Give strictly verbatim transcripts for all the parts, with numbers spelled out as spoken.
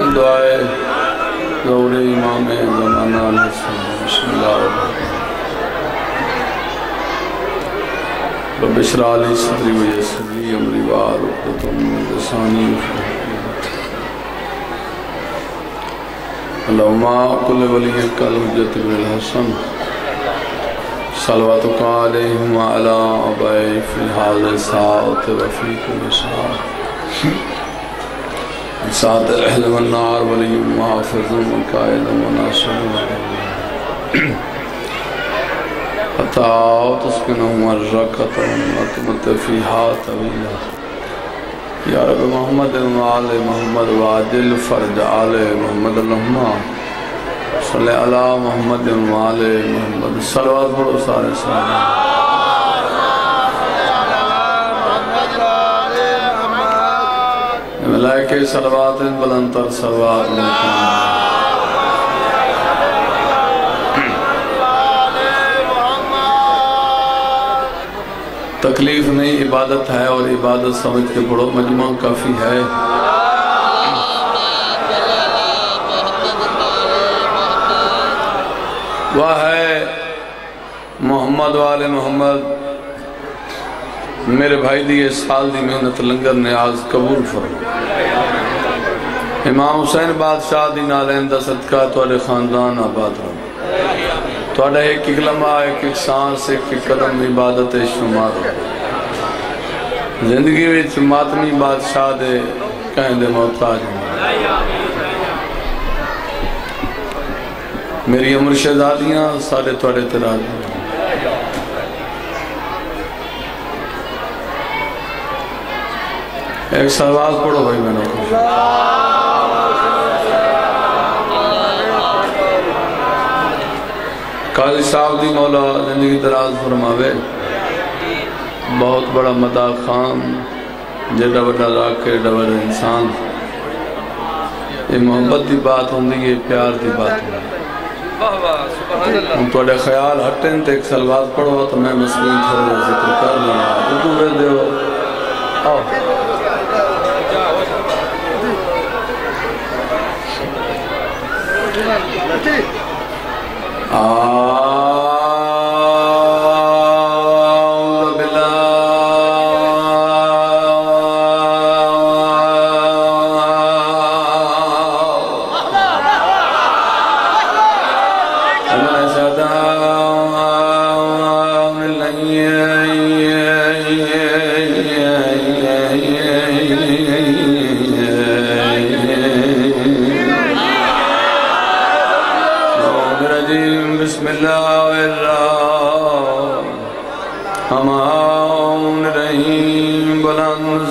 دعائے ظہور امام زمانہ علیہ السلام. بسم اللہ الرحمن الرحیم. رب اشرح لی صدری ویسر لی امری واحلل عقدۃ من لسانی اللہم کل ولیک الحجۃ بن الحسن صلواتک علیہم وعلی آبائہم فی هذا الساعۃ وفی کل ساعۃ. ساعت الاہل والنار ولی محافظ وقائد وناصر حتی تسکنہم الرقۃ ونقمت فیہا طویلا. یا رب محمد وآل محمد وعجل فرج آل محمد اللہم صلی علی محمد وآل محمد. صلوات پڑھو سارے سارے. ملائکہ صلوات بلندتر صلوات ملکان. تکلیف نہیں، عبادت ہے اور عبادت سمجھ کے پڑھو. مجمع کافی ہے. وہ ہے محمد والے محمد میرے بھائی دی اس سال دی محنت لنگر نیاز قبول فرما. امام حسین بادشاہ دی نالین دا صدقہ توڑے خاندان آباد رہا. توڑے ایک ایک لمحہ ایک ایک سانس ایک ایک قدم عبادت شمار رہا. زندگی وچ ماتمی بادشاہ دے کہیں دے محتاج ہوں. میری عمر شہزادیاں سارے توڑے تراج ہیں. ایک سلوات پڑھو بھائی میں نے خوش. قاضی صاحب دی مولا زندگی دراز فرماوے. بہت بڑا مداح خان جیڑا بڑا راکے ڈبر انسان. یہ محبت دی بات ہوندی ہے، پیار دی بات ہوندی ہے. ہم توڑے خیال ہٹیں تے ایک سلوات پڑھو تو میں مسلم تھوڑے ذکر کر لوں. اردو بے دیو آؤ. أعوذ بسم اللہ الرحمن الرحیم. بلند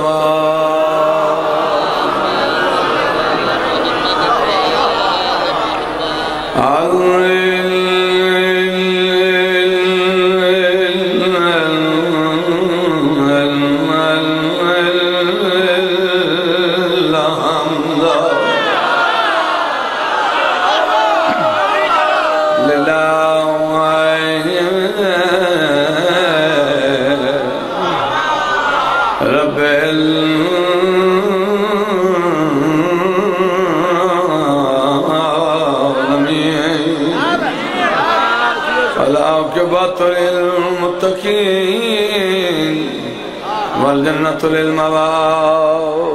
للمتقين والجنة للمواد.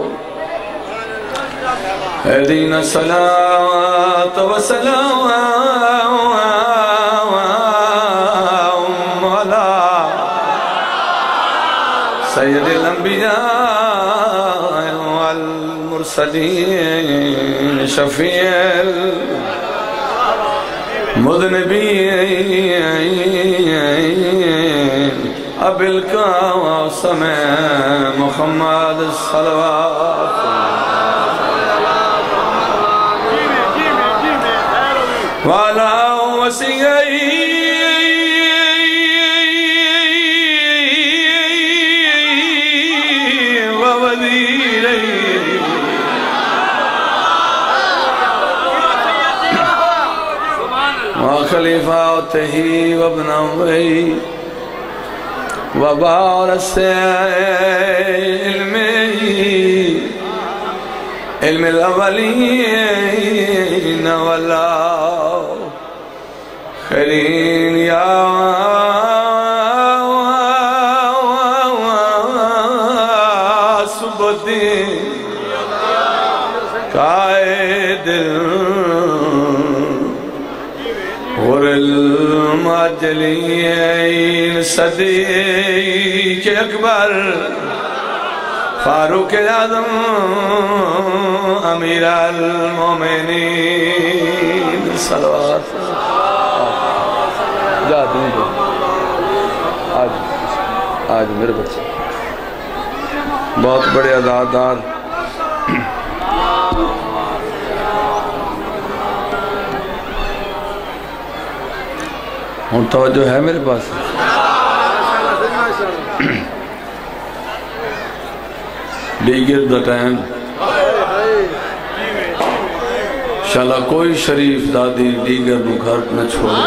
اهدنا الصلاة والسلام على سيد الأنبياء والمرسلين شفيع المذنبين أبي القاسم محمد الصلوات. وعلى وصيه ووزيره وخليفاته وابن أمره وبارس علمه علم الاولین والآخرین یا سبدین قائد غر المجلین صدیق اکبر فاروق اعظم امیر المومنین صلوات جا دوں دو آج آج میرے بچے بہت بڑے عزادار ہوں توجہ ہے میرے پاس دیگر دا ٹائم انشاءاللہ کوئی شریف دادی دیگر نو گھر نہ چھوڑے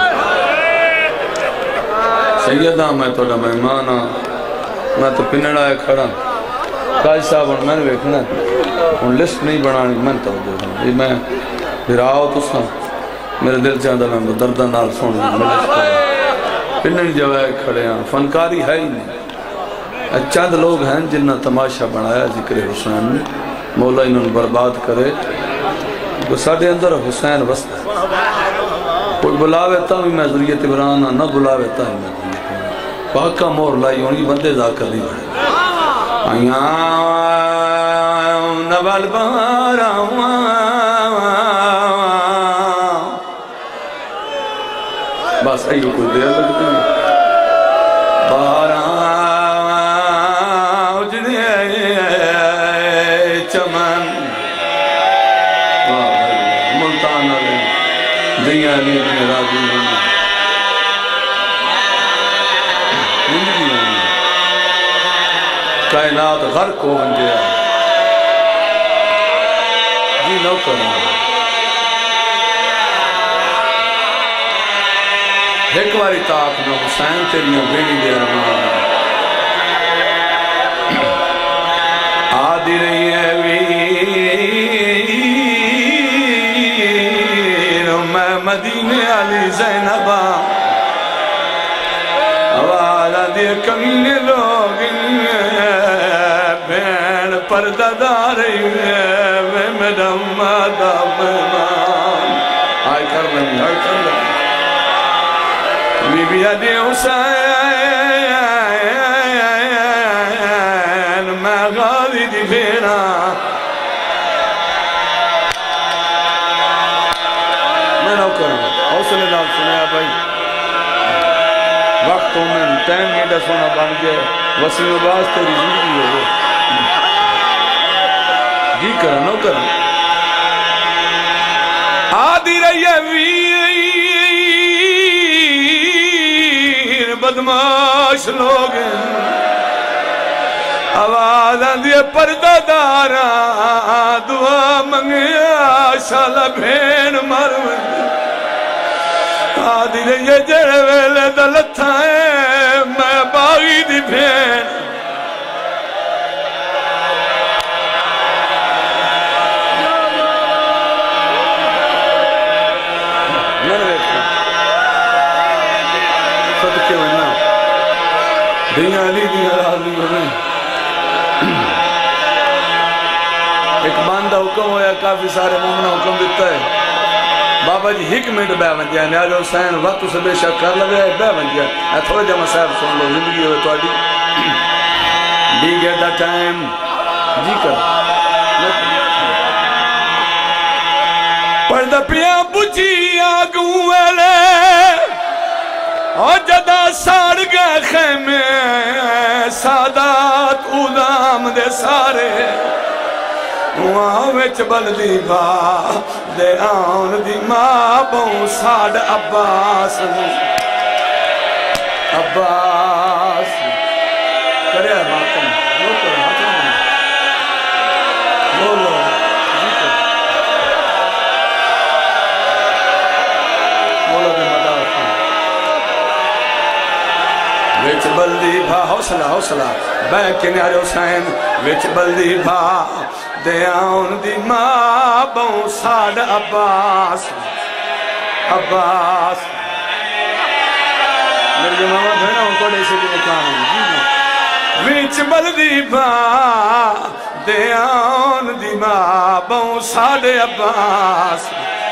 سیدہ میں توڑا مہمان ہاں میں تو پنڑا ہے کھڑا قاضی صاحب میں نے ویکھنا ہوں لسٹ نہیں بنانی میں توجہ ہوں یہ میں پھر آؤ تو سا میرے دل چاہتا میں دردہ نال سوڑ پنن جوائے کھڑے ہیں فنکاری ہے ہی نہیں چند لوگ ہیں جنہاں تماشا بنایا ذکر حسین نے مولا انہوں نے برباد کرے وہ ساڑھے اندر حسین وسط ہے کوئی بلاوے تا بھی میں ذریعت عبران نہ بلاوے تا بھی میں ذریعت عبران پاکا مور لائی ہونی بندے ذاکر نہیں بڑھے آیاں نوال بارا بس ایو کوئی دیر لگتی ہے بارا اجنے چمن ملتان علی دنیا علی ابن راضی ہونا زندگی ہونا کائنات غرق ہو بن گیا جی نو کرنا ایک واری تاک نو حسین تیریوں بیڑی دے رمان آدھی رہی ہے ویر میں مدینے علی زینبہ آوازہ دے کمینے لوگ بین پردہ داری میں میرا مادہ مہمان آئی کر لیں آئی کر لیں بی بی علی حسین میں غازی دی بھینا میں نو کروں حوصلے نال سنیا بھائی وقتوں میں ٹائم گھنٹہ سونا بن گئے وسیم عباس تیری زندگی ہو گئے جی کروں نو کروں آدھی رہی ہے ویر بدماش لوگ آواز آندھے پردہ دارا دعا منگیا شالا بھین مرو آدھی رہے جڑے ویلے دلتھا ہے میں باغی دی بھین صدقے ہوئے دنیا علی دنیا راضی ہوئے ایک باندہ حکم ہویا کافی سارے مومنہ حکم دیتا ہے بابا جی ایک منٹ بے بن جائے نیاز حسین وقت سے بے شک کر لگے بے بن جائے اے تھوڑے جمع صاحب سن لو زندگی ہوئے تو آڈی دی گئے دا ٹائم جی کر پردہ پیا بجی آگوں ویلے اور جدا ساڑ گئے خیمے سادات اودام دے سارے وہاں وچ بلدی با دے آن دی ماں بہن ساڑ عباس عباس کرے ماتم لو کر ماتم لو لو مولا دے مدار وچ بل بلدی بھا حوصلہ حوصلہ بے کنارے حسین وچ بلدی بھا دیاؤن دی ماں بہوں ساڑ عباس عباس میرے جو ماما بھینا ان کو ایسے بھی مقام وچ بلدی بھا دیاؤن دی ماں بہوں ساڑ عباس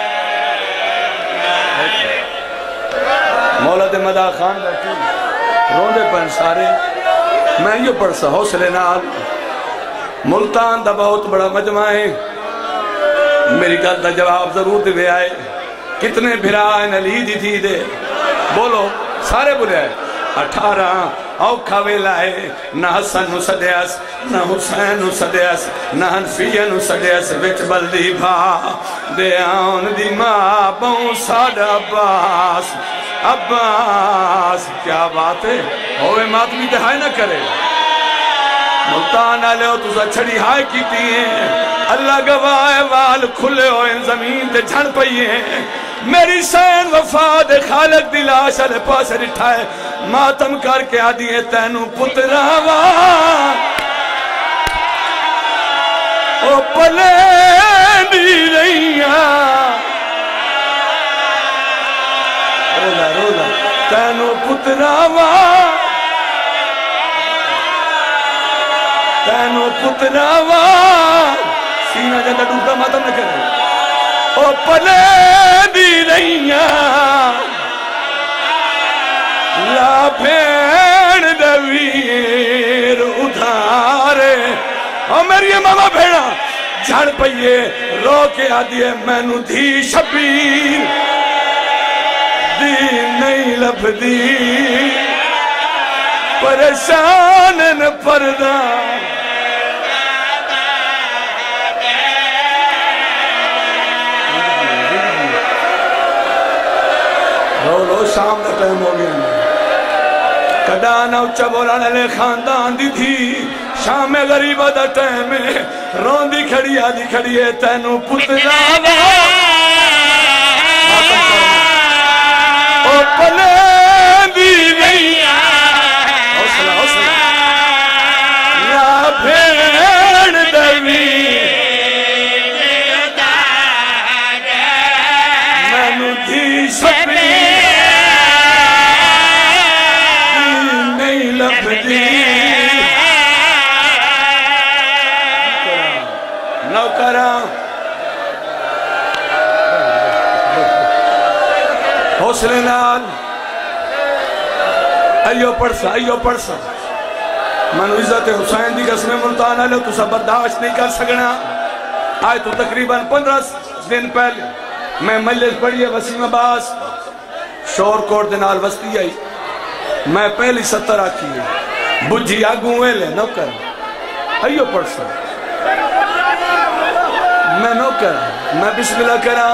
مولا دے مدہ خان بیٹھی روندے پن سارے میں یہ پڑھ سا حوصلے نال ملتان دا بہت بڑا مجمع ہے میری گل دا جواب ضرور دے آئے کتنے بھرائن علی دی تھی دے بولو سارے بولے آئے اٹھارہ اوکھا ویلائے نہ حسن نو سدیس نہ حسین نو سدیس نہ حنفیہ نو سدیس وچ بلدی بھا دیاؤن دی ماں بہوں ساڑ عباس عباس کیا بات ہے ہوئے ماتمی دہائی نہ کرے ملتان آلے ہو تو چھڑی ہائے کی تیئے اللہ گواہ وال کھلے ہوئے زمین تے جھڑ پئیے میری سین وفاد خالق دلاش علیہ پاس رٹھائے ماتم کر کے آدھیے تینو پتراوا او پلے دی رہیاں رولا رولا تینو پتراوا تینو پتراوا سینہ جگہ ڈوبا ماتم نہ کرے او پلے دی رہیاں لا بھیڑ دویر ادھارے او میری ماما بھیڑا جھڑ پئیے رو کے آدھیے میں نو دھی شبیر دی نہیں لب دی پریشان نہ پردہ رو رو شام کا ٹائم ہو گیا کڈانا اچھا بولانے لے خاندان دی تھی شام غریبہ دا ٹائم ہے رون دی کھڑی آدھی کھڑی ہے تینو پتراوا او پلے دی رہیاں حوصلہ حوصلہ یا بھیڑ دوی میں نو دھی شبیر حوصلے نال ایو پڑسا ایو پڑسا منو عزت حسین دی قسم ملتان آلے تو سب برداشت نہیں کر سکنا آئے تو تقریباً پندرہ دن پہلے میں مجلس پڑھی ہے وسیم عباس شور کوٹ دنال وستی آئی میں پہلی ستر آکی ہے بجھی آگوں ویلے نوکر ایو پڑسا میں نوکر میں بسم اللہ کرا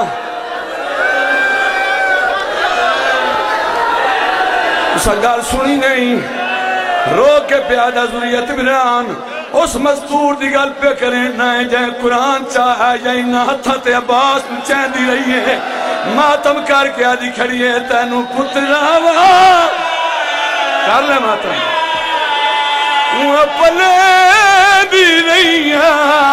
اسا گال سنی نہیں رو کے پیادہ ذریعت بران اس مستور دی گل پہ کریں نہ جائیں قرآن چاہا جائیں نہ ہتھا تے عباس چین دی رہی ہے ماتم کر کے آدھی کھڑی ہے تینو پتراوا کر لے ماتم وہ پلے دی رہی ہے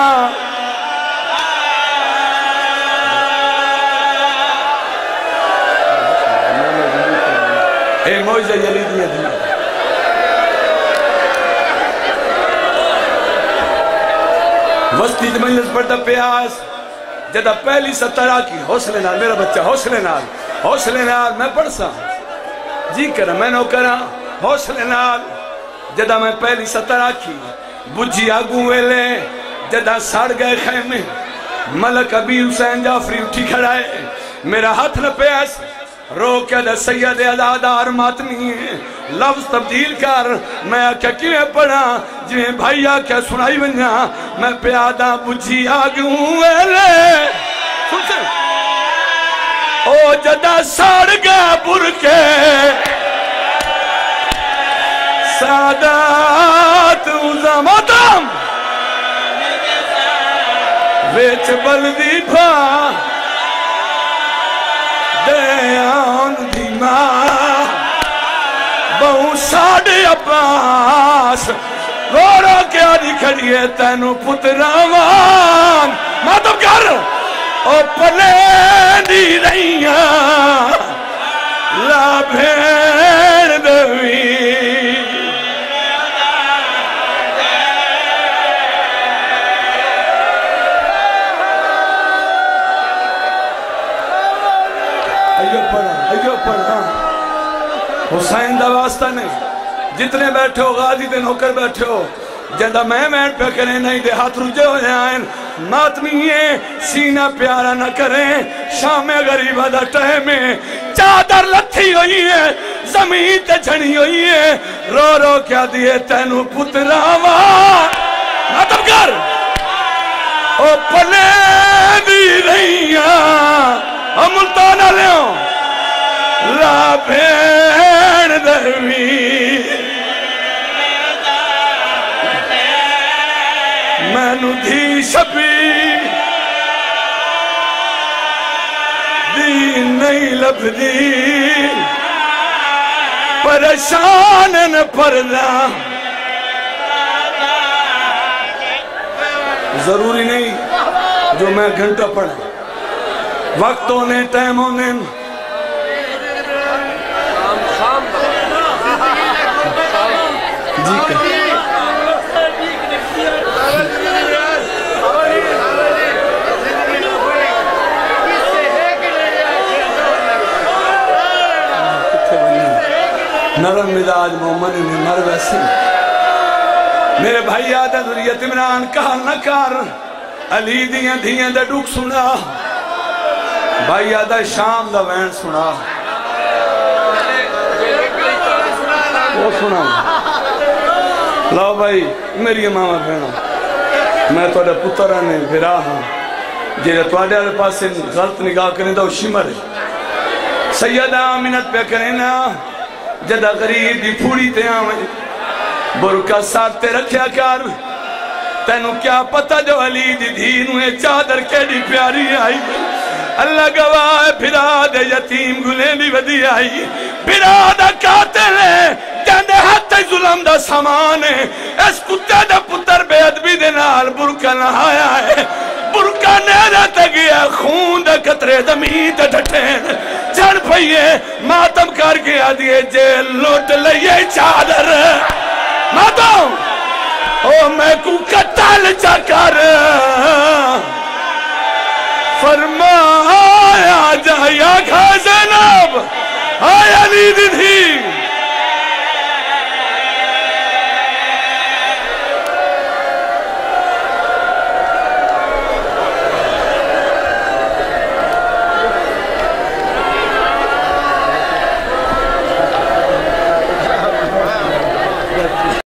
اے موجزہ یلیدی ہے دنیا وستی مجلس پڑھتا پیاس جدہ پہلی سترہ کی حوصلے نال میرا بچہ حوصلے نال حوصلے نال میں پڑھ سا جی کرا میں نو کرا حوصلے نال جدہ میں پہلی سترہ کی بجھی آگوں ویلے جدہ ساڑ گئے خیمے ملک ابی حسین جعفری اٹھی کھڑائے میرا ہاتھ نہ پیاس رو کے دے سید عزادار ماتمی لفظ تبدیل کر میں کیا کیویں پڑھا جویں بھائیا کیا سنائی بنیا میں پیادہ بجھی آگوں ویلے سن سے او جدہ ساڑ گئے برکے سادات عظمتم ویچ بلدی بھا دیان دی ماں ہوں ساڑھے عباس رو رو کیا دکھڑیے تینو پتراوان ماتم کر او پلے دی رہیاں لا بھین دوی ایو پڑھا ایو پڑھا حسین دا واسطہ نہیں جتنے بیٹھے ہو غازی دے نوکر بیٹھے ہو جندہ میں میٹ پہ کریں نہیں دے ہاتھ رجے ہو جائیں ماتمیے سینہ پیارا نہ کریں شام غریبہ دا ٹہمیں چادر لتھی ہوئی ہے زمین تے جھنی ہوئی ہے رو رو کیا دیئے تینو پتراوا ماتم کر او پلے دی رہیاں ہم ملتانہ لیوں لا بھین دوی میں نو دھی شبی دی نہیں لب دی پریشان نہ پردہ ضروری نہیں جو میں گھنٹہ پڑھا وقت ہونے ٹائم ہونے جی کہ نرم مزاج محمد نے مر ویسے میرے بھائی آدھا ذریعت عمران کہا نہ کر علی دیاں دیاں دا ڈوک سنا بھائی آدھا شام دا وین سنا وہ سنا لاؤ بھائی میری ماما بہنا میں توڑے پترہ نے بھرا ہوں جیرے توڑے آلے پاس سے غلط نگاہ کریں دا اسی مرے سیدہ آمینت پہ کریں نا جدہ غریب دی پھوڑی تے آمیں برکہ ساتھ تے رکھیا کار تینو کیا پتہ جو علی دی دینو ہے چادر کیڑی پیاری آئی اللہ گواہ پھرا دے یتیم گلیں بھی ودی آئی پھرا دا قاتل ہے جاندے ہاتھ ظلم دا سامان ہے اس کتے دا پتر بے ادبی دے نال برکہ نہایا ہے برکہ نیرہ تے گیا خون دا قطرے زمین تے ڈھٹین چڑھ پئیے ماتم کر کے آدھیے جیل لوٹ لئیے چادر ماتم او میں کو قتل چا کر فرمایا جایا گھاز